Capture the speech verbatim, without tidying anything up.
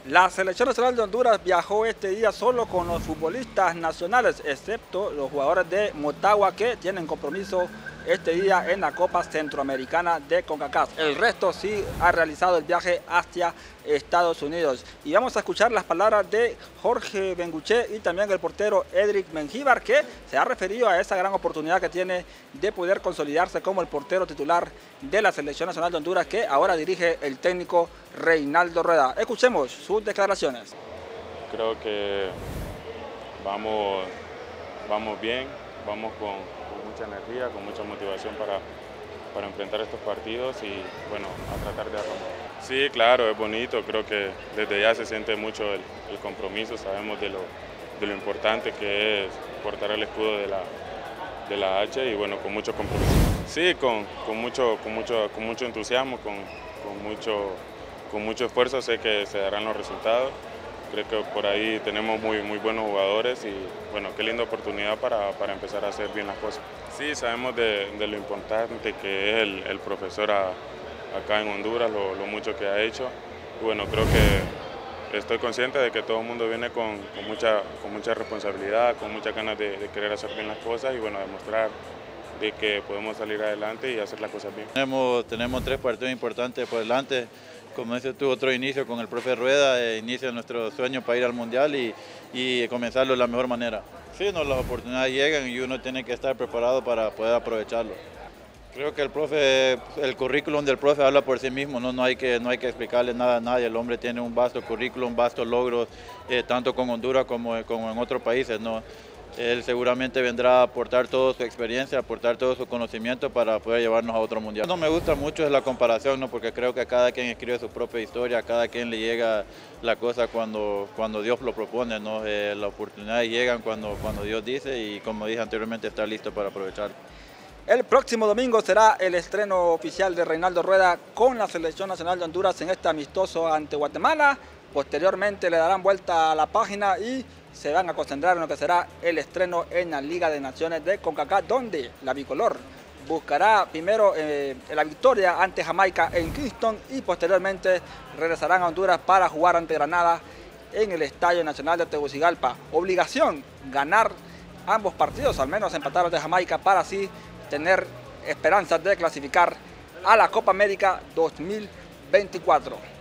La Selección Nacional de Honduras viajó este día solo con los futbolistas nacionales, excepto los jugadores de Motagua que tienen compromiso este día en la Copa Centroamericana de CONCACAF. El resto sí ha realizado el viaje hacia Estados Unidos. Y vamos a escuchar las palabras de Jorge Benguche y también el portero Edric Mengíbar, que se ha referido a esa gran oportunidad que tiene de poder consolidarse como el portero titular de la Selección Nacional de Honduras, que ahora dirige el técnico Reinaldo Rueda. Escuchemos sus declaraciones. Creo que vamos, vamos bien, vamos con, con mucha energía, con mucha motivación para, para enfrentar estos partidos y bueno, a tratar de arrancar. Sí, claro, es bonito, creo que desde ya se siente mucho el, el compromiso, sabemos de lo, de lo importante que es portar el escudo de la, de la H y bueno, con mucho compromiso. Sí, con, con, mucho, con, mucho, con mucho entusiasmo, con, con, mucho, con mucho esfuerzo, sé que se darán los resultados. Creo que por ahí tenemos muy, muy buenos jugadores y bueno, qué linda oportunidad para, para empezar a hacer bien las cosas. Sí, sabemos de, de lo importante que es el, el profesor a, acá en Honduras, lo, lo mucho que ha hecho. Y bueno, creo que estoy consciente de que todo el mundo viene con, con, mucha, con mucha responsabilidad, con muchas ganas de, de querer hacer bien las cosas y bueno, demostrar de que podemos salir adelante y hacer las cosas bien. Tenemos, tenemos tres partidos importantes por delante. Como ese tuvo otro inicio con el profe Rueda, eh, inicia nuestro sueño para ir al Mundial y, y comenzarlo de la mejor manera. Sí, no, las oportunidades llegan y uno tiene que estar preparado para poder aprovecharlo. Creo que el profe, el currículum del profe habla por sí mismo, no, no, hay, que, no hay que explicarle nada a nadie. El hombre tiene un vasto currículum, vastos logros, eh, tanto con Honduras como, como en otros países, ¿no? Él seguramente vendrá a aportar toda su experiencia, a aportar todo su conocimiento para poder llevarnos a otro mundial. No me gusta mucho es la comparación, ¿no? Porque creo que cada quien escribe su propia historia, a cada quien le llega la cosa cuando, cuando Dios lo propone, ¿no? Eh, las oportunidades llegan cuando, cuando Dios dice y, como dije anteriormente, estar listo para aprovechar. El próximo domingo será el estreno oficial de Reinaldo Rueda con la Selección Nacional de Honduras en este amistoso ante Guatemala. Posteriormente le darán vuelta a la página y se van a concentrar en lo que será el estreno en la Liga de Naciones de CONCACAF, donde la bicolor buscará primero eh, la victoria ante Jamaica en Kingston y posteriormente regresarán a Honduras para jugar ante Granada en el Estadio Nacional de Tegucigalpa. Obligación ganar ambos partidos, al menos empatar ante Jamaica, para así tener esperanzas de clasificar a la Copa América dos mil veinticuatro.